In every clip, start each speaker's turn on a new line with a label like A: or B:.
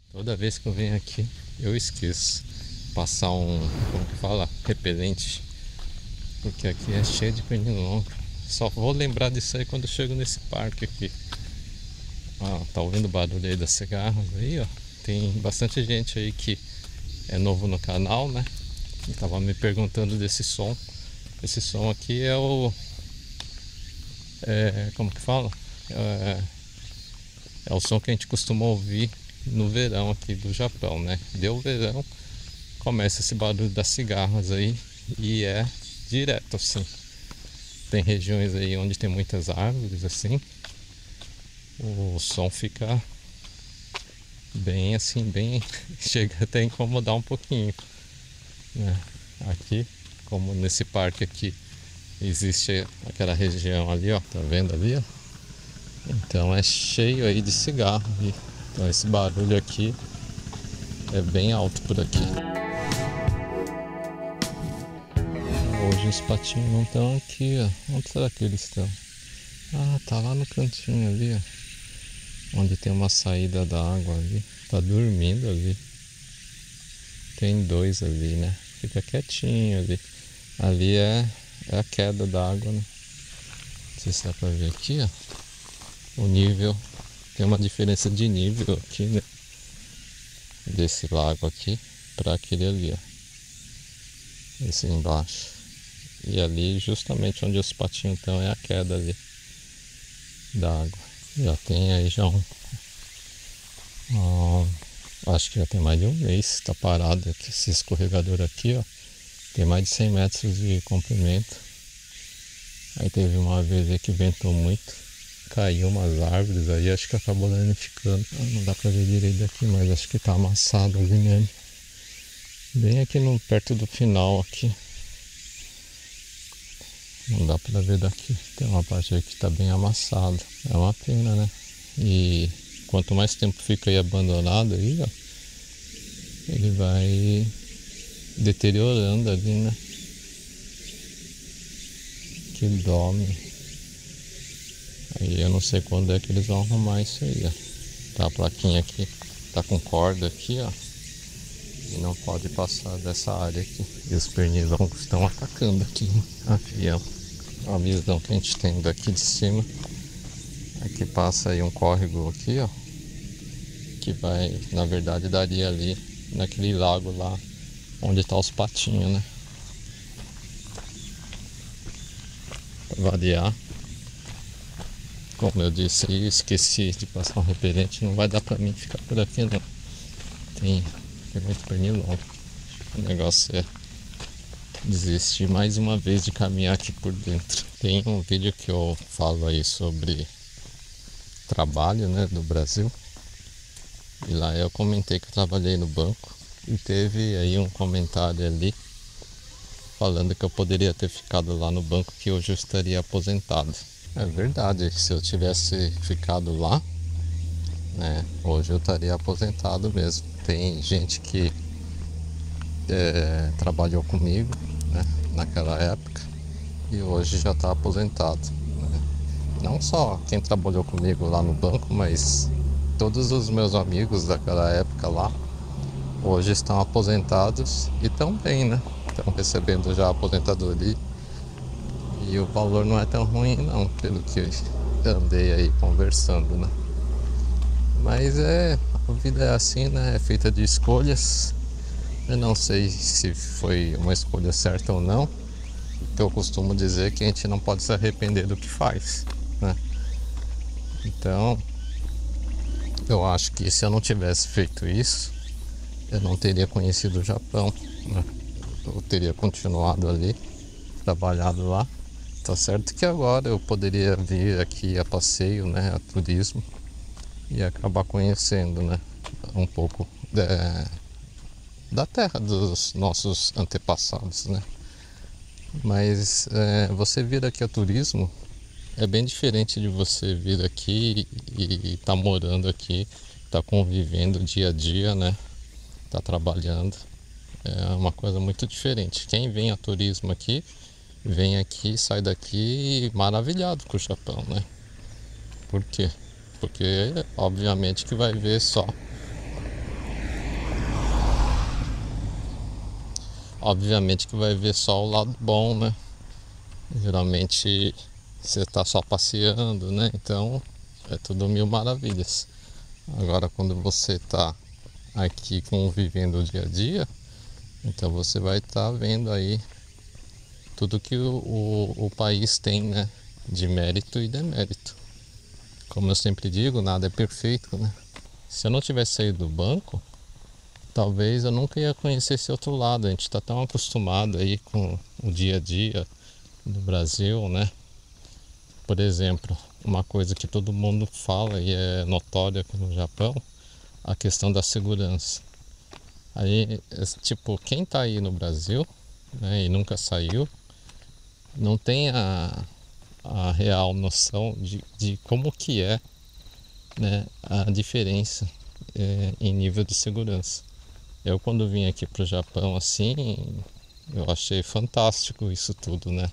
A: Toda vez que eu venho aqui, eu esqueço passar como que fala? Repelente. Porque aqui é cheio de pernilongo. Só vou lembrar disso aí quando eu chego nesse parque aqui. Ah, tá ouvindo o barulho aí das cigarras aí, ó. Tem bastante gente aí que é novo no canal, né? E tava me perguntando desse som. Esse som aqui é como que fala? É, é o som que a gente costuma ouvir no verão aqui do Japão, né? Deu verão, começa esse barulho das cigarras aí e é direto assim. Tem regiões aí onde tem muitas árvores assim, o som fica bem assim, bem chega até a incomodar um pouquinho, né? Aqui, como nesse parque aqui existe aquela região ali, ó, tá vendo ali, ó? Então é cheio aí de cigarro. Então esse barulho aqui é bem alto por aqui. Hoje os patinhos não estão aqui, ó. Onde será que eles estão? Ah, tá lá no cantinho ali, ó. Onde tem uma saída da água ali. Tá dormindo ali. Tem dois ali, né? Fica quietinho ali. Ali é a queda da água, né? Não sei se dá pra ver aqui, ó. O nível. Tem uma diferença de nível aqui, né? Desse lago aqui para aquele ali, ó. Esse embaixo. E ali, justamente onde os patinhos estão, é a queda ali da água. Já tem aí já acho que já tem mais de um mês que está parado aqui, esse escorregador aqui, ó. Tem mais de 100 metros de comprimento. Aí teve uma vez aí que ventou muito, caiu umas árvores aí, acho que acabou danificando. Não dá pra ver direito daqui, mas acho que tá amassado ali mesmo. Bem aqui perto do final aqui. Não dá pra ver daqui. Tem uma parte aí que tá bem amassada. É uma pena, né? E quanto mais tempo fica aí abandonado aí, ó, ele vai deteriorando ali, né? Que dorme. Aí eu não sei quando é que eles vão arrumar isso aí, ó. Tá a plaquinha aqui, tá com corda aqui, ó. E não pode passar dessa área aqui. E os pernilongos estão atacando aqui, avião. A visão que a gente tem daqui de cima. Aqui passa aí um córrego aqui, ó. Que vai, na verdade, daria ali naquele lago lá onde tá os patinhos, né? Pra variar. Como eu disse aí, esqueci de passar um repelente. Não vai dar pra mim ficar por aqui, não. Tem muito pernilongo. O negócio é desistir mais uma vez de caminhar aqui por dentro. Tem um vídeo que eu falo aí sobre trabalho, né, do Brasil. E lá eu comentei que eu trabalhei no banco. E teve aí um comentário ali falando que eu poderia ter ficado lá no banco, que hoje eu estaria aposentado. É verdade, se eu tivesse ficado lá, né, hoje eu estaria aposentado mesmo. Tem gente que trabalhou comigo, né, naquela época e hoje já está aposentado, né? Não só quem trabalhou comigo lá no banco, mas todos os meus amigos daquela época lá hoje estão aposentados e estão bem, né? Estão recebendo já a aposentadoria e o valor não é tão ruim não, pelo que eu andei aí conversando, né? Mas a vida é assim, né? É feita de escolhas. Eu não sei se foi uma escolha certa ou não. Eu costumo dizer que a gente não pode se arrepender do que faz, né? Então, eu acho que se eu não tivesse feito isso, eu não teria conhecido o Japão, né? Eu teria continuado ali, trabalhado lá. Tá certo que agora eu poderia vir aqui a passeio, né, a turismo, e acabar conhecendo, né, um pouco da terra dos nossos antepassados, né? Mas você vir aqui a turismo é bem diferente de você vir aqui e tá morando aqui, tá convivendo dia a dia, né? Tá trabalhando. É uma coisa muito diferente. Quem vem a turismo aqui, vem aqui, sai daqui maravilhado com o Japão, né? Por quê? Porque obviamente que vai ver só obviamente que vai ver só o lado bom, né? Geralmente você tá só passeando, né? Então é tudo mil maravilhas. Agora quando você tá aqui convivendo o dia a dia, então você vai estar vendo aí tudo que o país tem, né? De mérito e demérito. Como eu sempre digo, nada é perfeito, né? Se eu não tivesse saído do banco, talvez eu nunca ia conhecer esse outro lado. A gente está tão acostumado aí com o dia a dia do Brasil, né? Por exemplo, uma coisa que todo mundo fala e é notória aqui no Japão, a questão da segurança. Aí, tipo, quem tá aí no Brasil, né, e nunca saiu, não tem a real noção de como que é, né, a diferença em nível de segurança. Eu quando vim aqui pro Japão assim, eu achei fantástico isso tudo, né?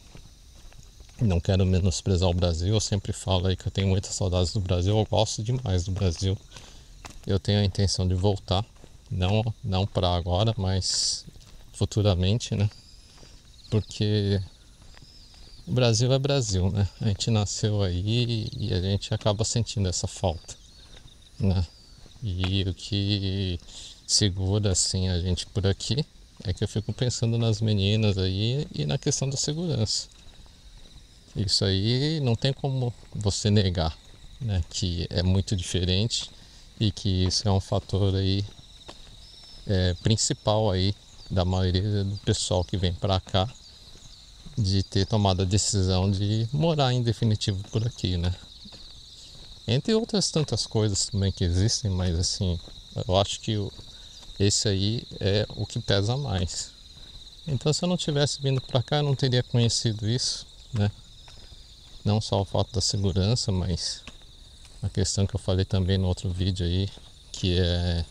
A: Não quero menosprezar o Brasil, eu sempre falo aí que eu tenho muitas saudades do Brasil, eu gosto demais do Brasil. Eu tenho a intenção de voltar, não para agora, mas futuramente, né? Porque o Brasil é Brasil, né? A gente nasceu aí e a gente acaba sentindo essa falta, né? E o que segura assim a gente por aqui é que eu fico pensando nas meninas aí e na questão da segurança. Isso aí não tem como você negar, né? Que é muito diferente e que isso é um fator aí principal aí da maioria do pessoal que vem para cá de ter tomado a decisão de morar em definitivo por aqui, né? Entre outras tantas coisas também que existem, mas assim, eu acho que esse aí é o que pesa mais. Então, se eu não tivesse vindo para cá, eu não teria conhecido isso, né? Não só o fato da segurança, mas a questão que eu falei também no outro vídeo aí, que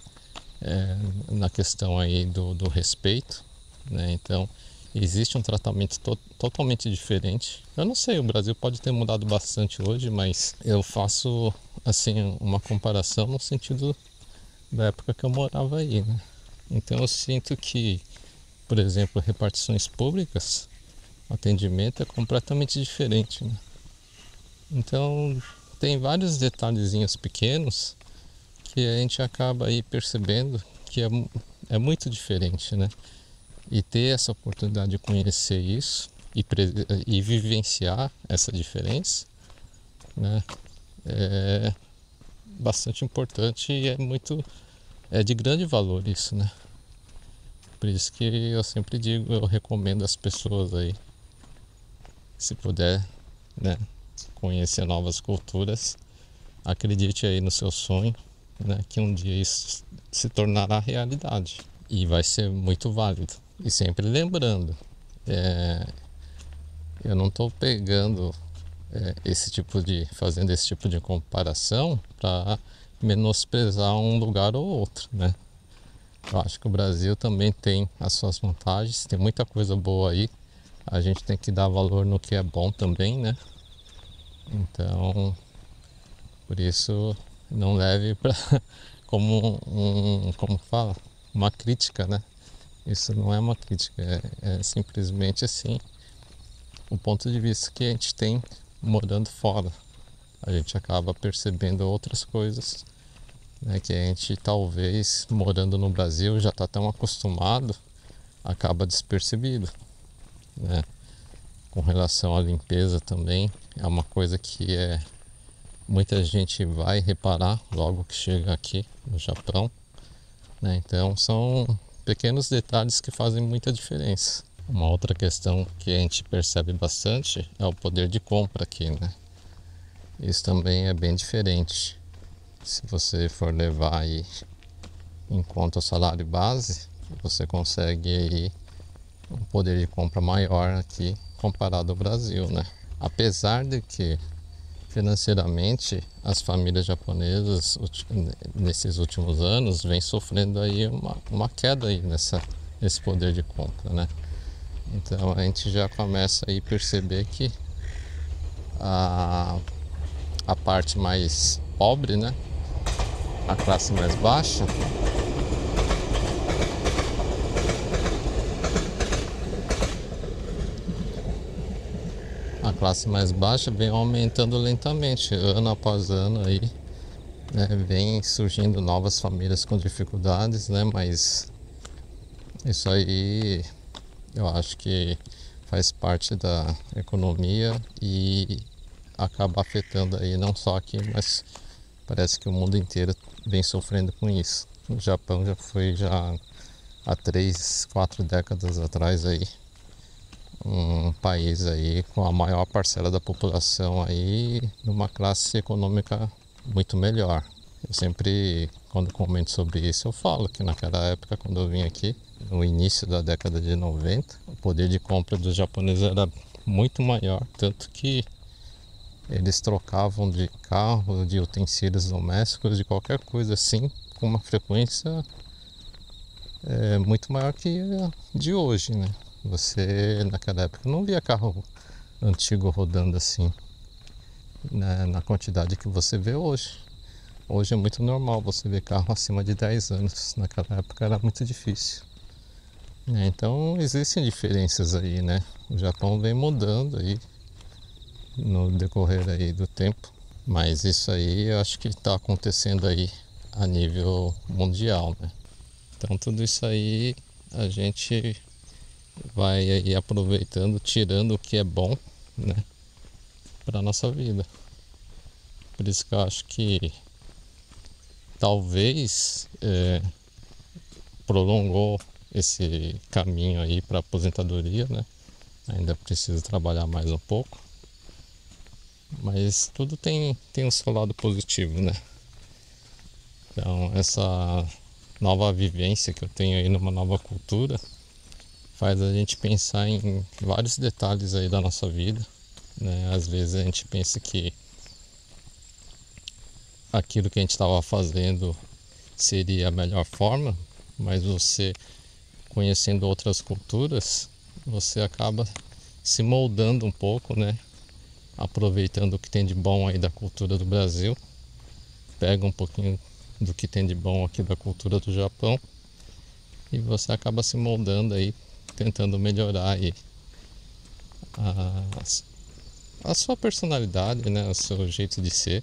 A: é na questão aí do respeito, né? Então, existe um tratamento totalmente diferente. Eu não sei, o Brasil pode ter mudado bastante hoje, mas eu faço assim uma comparação no sentido da época que eu morava aí, né? Então eu sinto que, por exemplo, repartições públicas, o atendimento é completamente diferente, né? Então tem vários detalhezinhos pequenos que a gente acaba aí percebendo que é muito diferente, né? E ter essa oportunidade de conhecer isso e vivenciar essa diferença, né? É bastante importante e é de grande valor isso, né? Por isso que eu sempre digo, eu recomendo às pessoas aí, se puder, né, conhecer novas culturas, acredite aí no seu sonho, né, que um dia isso se tornará realidade e vai ser muito válido. E sempre lembrando, eu não estou pegando fazendo esse tipo de comparação para menosprezar um lugar ou outro, né? Eu acho que o Brasil também tem as suas vantagens, tem muita coisa boa aí. A gente tem que dar valor no que é bom também, né? Então, por isso, não leve para como fala, uma crítica, né? Isso não é uma crítica, é simplesmente assim o ponto de vista que a gente tem morando fora. A gente acaba percebendo outras coisas, né, que a gente talvez morando no Brasil já está tão acostumado, acaba despercebido, né? Com relação à limpeza também, é uma coisa que muita gente vai reparar logo que chega aqui no Japão, né? Então são pequenos detalhes que fazem muita diferença. Uma outra questão que a gente percebe bastante é o poder de compra aqui, né? Isso também é bem diferente. Se você for levar aí em conta o salário base, você consegue aí um poder de compra maior aqui comparado ao Brasil, né? Apesar de que financeiramente as famílias japonesas nesses últimos anos vêm sofrendo aí uma queda aí nesse poder de compra, né? Então a gente já começa aí a perceber que a parte mais pobre, né? A classe mais baixa classe mais baixa vem aumentando lentamente, ano após ano aí, né? Vem surgindo novas famílias com dificuldades, né? Mas isso aí eu acho que faz parte da economia e acaba afetando aí não só aqui, mas parece que o mundo inteiro vem sofrendo com isso. O Japão já foi há 3, 4 décadas atrás aí um país aí com a maior parcela da população aí numa classe econômica muito melhor. Eu sempre, quando comento sobre isso, eu falo que naquela época, quando eu vim aqui, no início da década de 90, o poder de compra dos japoneses era muito maior, tanto que eles trocavam de carro, de utensílios domésticos, de qualquer coisa assim, com uma frequência muito maior que a de hoje, né? Você, naquela época, não via carro antigo rodando assim, né, na quantidade que você vê hoje. Hoje é muito normal você ver carro acima de 10 anos. Naquela época era muito difícil. Então existem diferenças aí, né? O Japão vem mudando aí no decorrer aí do tempo. Mas isso aí eu acho que está acontecendo aí a nível mundial, né? Então tudo isso aí a gente vai aí aproveitando, tirando o que é bom, né, para nossa vida. Por isso que eu acho que talvez prolongou esse caminho aí para aposentadoria, né? Ainda preciso trabalhar mais um pouco, mas tudo tem o seu lado positivo, né? Então essa nova vivência que eu tenho aí numa nova cultura faz a gente pensar em vários detalhes aí da nossa vida, né? Às vezes a gente pensa que aquilo que a gente estava fazendo seria a melhor forma, mas você conhecendo outras culturas, você acaba se moldando um pouco, né? Aproveitando o que tem de bom aí da cultura do Brasil, pega um pouquinho do que tem de bom aqui da cultura do Japão e você acaba se moldando aí, tentando melhorar aí a sua personalidade, né? O seu jeito de ser.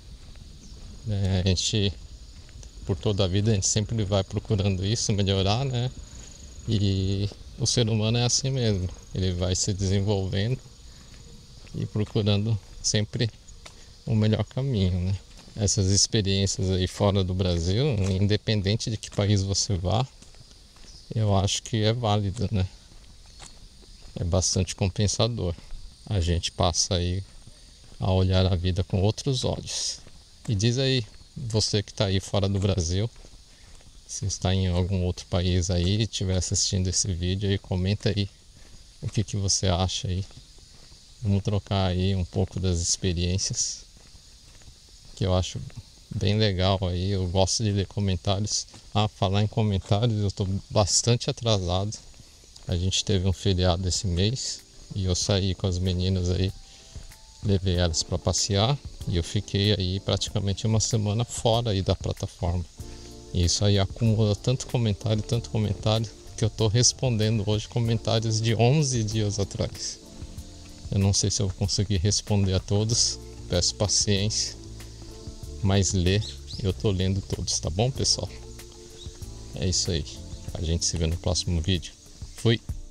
A: A gente, por toda a vida, a gente sempre vai procurando isso, melhorar, né? E o ser humano é assim mesmo, ele vai se desenvolvendo e procurando sempre o melhor caminho, né? Essas experiências aí fora do Brasil, independente de que país você vá, eu acho que é válido, né? É bastante compensador. A gente passa aí a olhar a vida com outros olhos. E diz aí, você que está aí fora do Brasil, se está em algum outro país aí, estiver assistindo esse vídeo aí, comenta aí o que você acha aí. Vamos trocar aí um pouco das experiências, que eu acho bem legal aí. Eu gosto de ler comentários. Falar em comentários, eu estou bastante atrasado. A gente teve um feriado esse mês e eu saí com as meninas aí, levei elas para passear e eu fiquei aí praticamente uma semana fora aí da plataforma. E isso aí acumula tanto comentário, que eu estou respondendo hoje comentários de 11 dias atrás. Eu não sei se eu vou conseguir responder a todos, peço paciência, mas eu estou lendo todos, tá bom, pessoal? É isso aí, a gente se vê no próximo vídeo. Fui!